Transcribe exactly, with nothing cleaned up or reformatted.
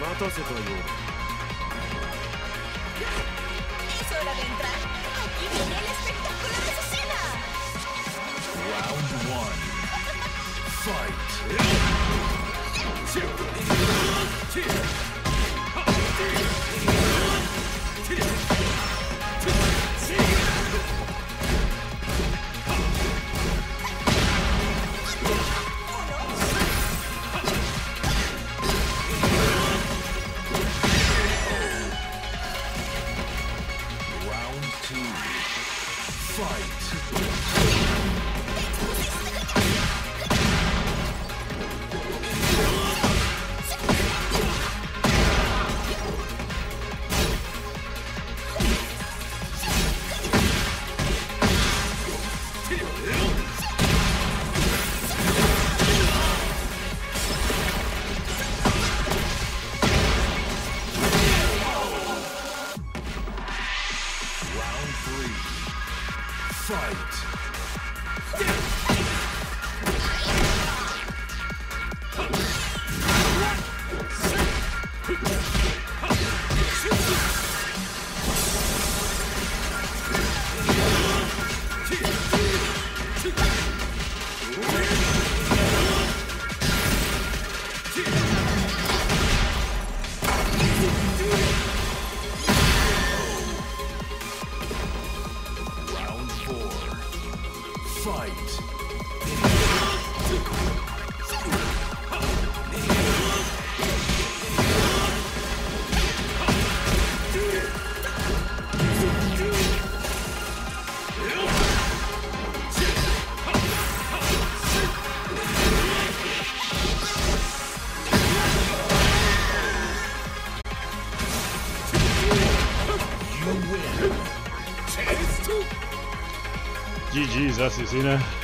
待たせたようだ。 Es hora de entrar. Aquí viene el espectáculo de Susina. Round one. Fight. Round two. Fight. Round three. Fight. Round four. Fight. You win. G G's, Azucena.